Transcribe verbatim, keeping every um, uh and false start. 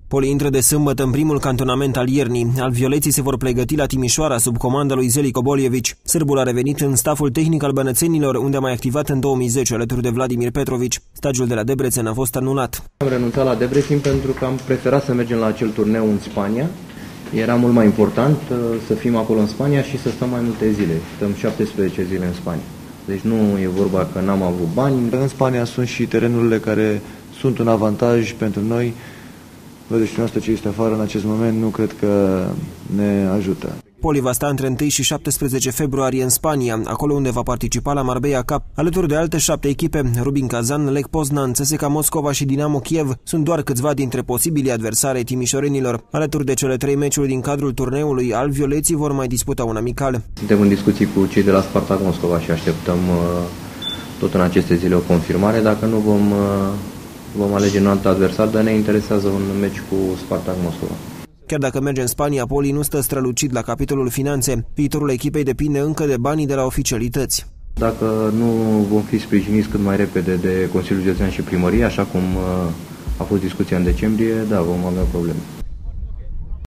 Poli intră de sâmbătă în primul cantonament al iernii. Alvioleții se vor pregăti la Timișoara sub comanda lui Zeljko Boljević. Sârbul a revenit în staful tehnic al bănățenilor, unde a mai activat în două mii zece alături de Vladimir Petrović. Stagiul de la Debrecen a fost anulat. Am renunțat la Debrecen pentru că am preferat să mergem la acel turneu în Spania. Era mult mai important să fim acolo în Spania și să stăm mai multe zile. Stăm șaptesprezece zile în Spania. Deci nu e vorba că n-am avut bani. În Spania sunt și terenurile care sunt un avantaj pentru noi. Vedeți și noastră ce este afară în acest moment, nu cred că ne ajută. Poli va sta între întâi și șaptesprezece februarie în Spania, acolo unde va participa la Marbella Cup. Alături de alte șapte echipe, Rubin Kazan, Lech Poznan, C S K A Moscova și Dinamo Kiev, sunt doar câțiva dintre posibilii adversari timișorenilor. Alături de cele trei meciuri din cadrul turneului, alvioleții vor mai disputa un amical. Suntem în discuții cu cei de la Spartak Moscova și așteptăm tot în aceste zile o confirmare. Dacă nu vom, vom alege un alt adversar, dar ne interesează un meci cu Spartak Moscova. Chiar dacă merge în Spania, Poli nu stă strălucit la capitolul finanțe. Viitorul echipei depinde încă de banii de la oficialități. Dacă nu vom fi sprijiniți cât mai repede de Consiliul Județean și Primărie, așa cum a fost discuția în decembrie, da, vom avea probleme.